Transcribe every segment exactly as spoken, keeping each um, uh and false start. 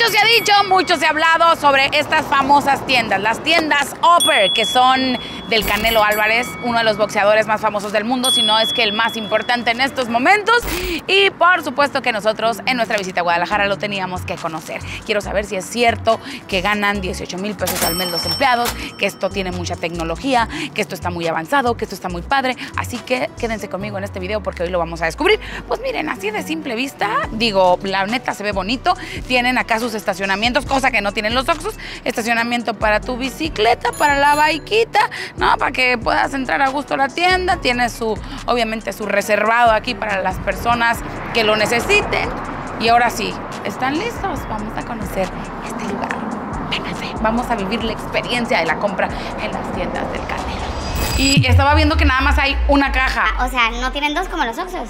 Mucho se ha dicho, mucho se ha hablado sobre estas famosas tiendas, las tiendas Upper, que son del Canelo Álvarez, uno de los boxeadores más famosos del mundo, si no es que el más importante en estos momentos. Y por supuesto que nosotros en nuestra visita a Guadalajara lo teníamos que conocer. Quiero saber si es cierto que ganan dieciocho mil pesos al mes los empleados, que esto tiene mucha tecnología, que esto está muy avanzado, que esto está muy padre. Así que quédense conmigo en este video porque hoy lo vamos a descubrir. Pues miren, así de simple vista, digo, la neta se ve bonito. Tienen acá sus estacionamientos, cosa que no tienen los Oxxos. Estacionamiento para tu bicicleta, para la baiquita, ¿no? Para que puedas entrar a gusto a la tienda. Tiene su, obviamente, su reservado aquí para las personas que lo necesiten. Y ahora sí, ¿están listos? Vamos a conocer este lugar. Vénganse, vamos a vivir la experiencia de la compra en las tiendas del Canelo. Y estaba viendo que nada más hay una caja. Ah, o sea, ¿no tienen dos como los Oxxos?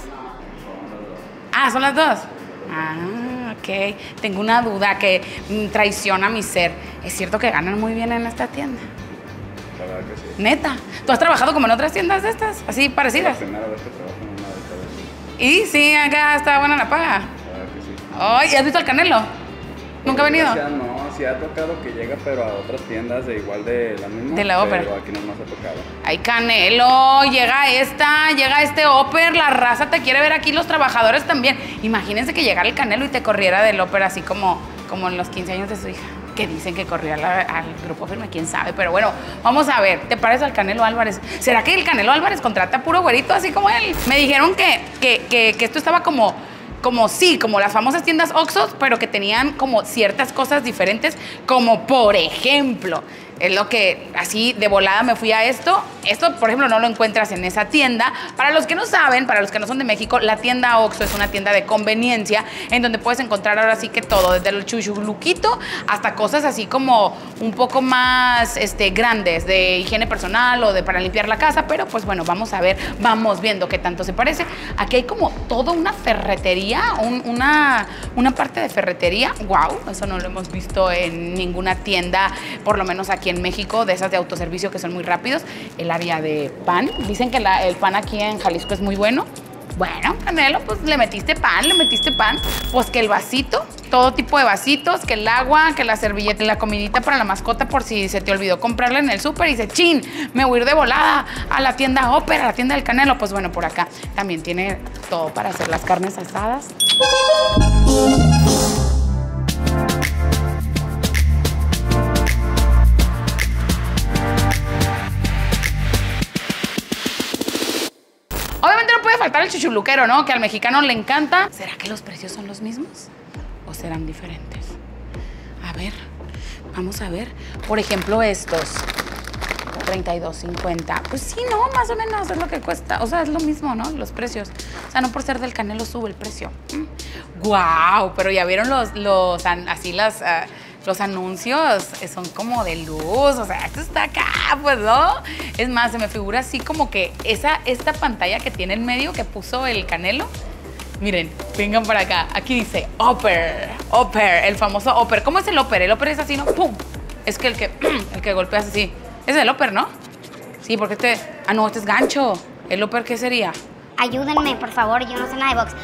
Ah, ¿son las dos? Ah, ok. Tengo una duda que mm, traiciona mi ser. ¿Es cierto que ganan muy bien en esta tienda? La verdad que sí. ¿Neta? ¿Tú has trabajado como en otras tiendas de estas? ¿Así parecidas? La primera vez que trabajo en una de estas. Y sí, acá está buena la paga. La verdad que sí. Ay, ¿y has visto al Canelo? ¿Nunca ha venido? Ya no, sí ha tocado que llega, pero a otras tiendas de igual de la misma. De la ópera. Pero aquí no más ha tocado. Ay, Canelo, llega esta, llega este Upper, la raza te quiere ver aquí, los trabajadores también. Imagínense que llegara el Canelo y te corriera del Upper así como, como en los quince años de su hija. Que dicen que corría la, al Grupo Firme, quién sabe. Pero bueno, vamos a ver, ¿te pareces al Canelo Álvarez? ¿Será que el Canelo Álvarez contrata puro güerito así como él? Me dijeron que, que, que, que esto estaba como... Como sí, como las famosas tiendas Oxxos, pero que tenían como ciertas cosas diferentes, como por ejemplo, es lo que así de volada me fui a esto. Esto, por ejemplo, no lo encuentras en esa tienda. Para los que no saben, para los que no son de México, la tienda Oxxo es una tienda de conveniencia en donde puedes encontrar ahora sí que todo, desde el chuchuluquito hasta cosas así como un poco más este, grandes, de higiene personal o de para limpiar la casa. Pero pues bueno, vamos a ver, vamos viendo qué tanto se parece. Aquí hay como toda una ferretería, un, una, una parte de ferretería. Wow, eso no lo hemos visto en ninguna tienda, por lo menos aquí en México, de esas de autoservicio que son muy rápidos. El área de pan, dicen que la, el pan aquí en Jalisco es muy bueno. Bueno, Canelo, pues le metiste pan, le metiste pan. Pues que el vasito, todo tipo de vasitos, que el agua, que la servilleta y la comidita para la mascota por si se te olvidó comprarla en el súper y dice, chin, me voy a ir de volada a la tienda Ópera, a la tienda del Canelo. Pues bueno, por acá también tiene todo para hacer las carnes asadas. Obviamente no puede faltar el chuchuluquero, ¿no? Que al mexicano le encanta. ¿Será que los precios son los mismos? ¿O serán diferentes? A ver, vamos a ver. Por ejemplo, estos. treinta y dos cincuenta. Pues sí, no, más o menos es lo que cuesta. O sea, es lo mismo, ¿no? Los precios. O sea, no por ser del Canelo sube el precio. ¡Guau! Wow, pero ya vieron los, los así las... Uh, los anuncios son como de luz, o sea, esto está acá, pues, ¿no? Es más, se me figura así como que esa, esta pantalla que tiene en medio que puso el Canelo. Miren, vengan para acá. Aquí dice Upper, Upper, el famoso Upper. ¿Cómo es el Upper? El Upper es así, ¿no? ¡Pum! Es que el que, el que golpeas así. Es el Upper, ¿no? Sí, porque este... Ah, no, este es gancho. ¿El Upper qué sería? Ayúdenme, por favor, yo no sé nada de box.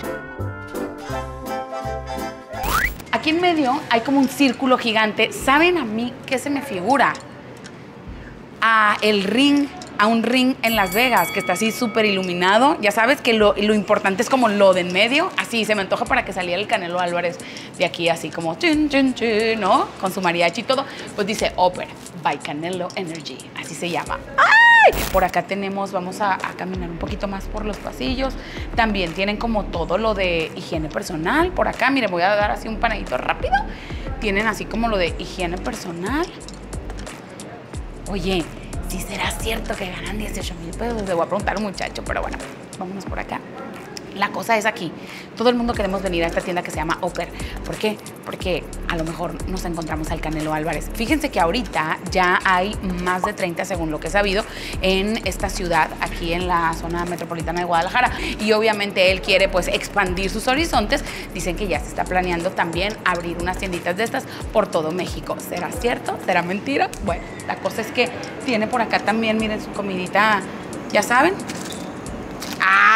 Aquí en medio hay como un círculo gigante. ¿Saben a mí qué se me figura? A el ring, a un ring en Las Vegas, que está así súper iluminado. Ya sabes que lo, lo importante es como lo de en medio. Así se me antoja para que saliera el Canelo Álvarez de aquí, así como, chin, chin, chin, ¿no? Con su mariachi y todo. Pues dice Opera by Canelo Energy. Así se llama. ¡Ay! Por acá tenemos, vamos a, a caminar un poquito más por los pasillos. También tienen como todo lo de higiene personal. Por acá, miren, voy a dar así un panadito rápido. Tienen así como lo de higiene personal. Oye, ¿sí será cierto que ganan dieciocho mil pesos? Le voy a preguntar a un muchacho, pero bueno, vámonos por acá. La cosa es aquí, todo el mundo queremos venir a esta tienda que se llama Upper. ¿Por qué? Porque a lo mejor nos encontramos al Canelo Álvarez. Fíjense que ahorita ya hay más de treinta, según lo que he sabido, en esta ciudad, aquí en la zona metropolitana de Guadalajara. Y obviamente él quiere pues expandir sus horizontes. Dicen que ya se está planeando también abrir unas tienditas de estas por todo México. ¿Será cierto? ¿Será mentira? Bueno, la cosa es que tiene por acá también, miren, su comidita, ¿ya saben? Ah,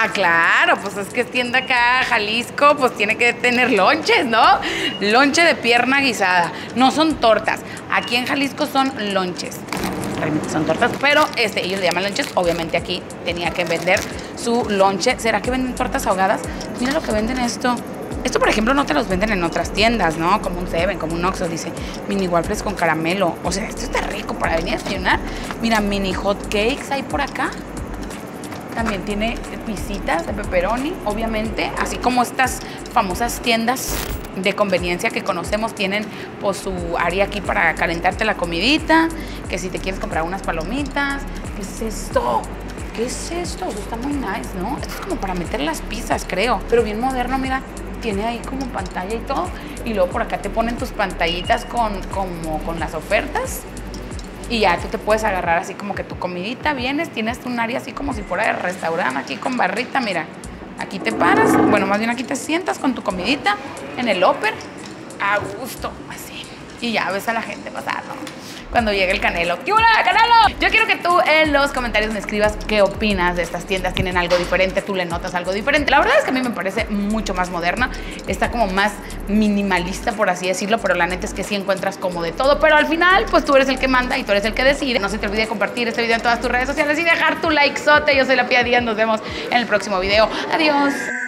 Ah, claro, pues es que es tienda acá, Jalisco, pues tiene que tener lonches, ¿no? Lonche de pierna guisada. No son tortas. Aquí en Jalisco son lonches. Realmente son tortas, pero este, ellos le llaman lonches. Obviamente aquí tenía que vender su lonche. ¿Será que venden tortas ahogadas? Mira lo que venden esto. Esto, por ejemplo, no te los venden en otras tiendas, ¿no? Como un Seven, como un Oxxo, dice mini waffles con caramelo. O sea, esto está rico para venir a desayunar. Mira, mini hot cakes hay por acá. También tiene pisitas de pepperoni, obviamente, así como estas famosas tiendas de conveniencia que conocemos tienen pues su área aquí para calentarte la comidita, que si te quieres comprar unas palomitas. ¿Qué es esto? ¿Qué es esto? Esto está muy nice, ¿no? Esto es como para meter las pizzas, creo, pero bien moderno, mira. Tiene ahí como pantalla y todo. Y luego por acá te ponen tus pantallitas con, como, con las ofertas. Y ya tú te puedes agarrar así como que tu comidita, vienes, tienes un área así como si fuera de restaurante, aquí con barrita, mira. Aquí te paras, bueno, más bien aquí te sientas con tu comidita en el upper, a gusto, así. Y ya ves a la gente pasar, ¿no? Cuando llegue el Canelo. ¡Qué hola, Canelo! Yo quiero que tú en los comentarios me escribas qué opinas de estas tiendas. ¿Tienen algo diferente? ¿Tú le notas algo diferente? La verdad es que a mí me parece mucho más moderna. Está como más minimalista, por así decirlo, pero la neta es que sí encuentras como de todo. Pero al final, pues tú eres el que manda y tú eres el que decide. No se te olvide compartir este video en todas tus redes sociales y dejar tu likezote. Yo soy La Pía Díaz. Nos vemos en el próximo video. Adiós.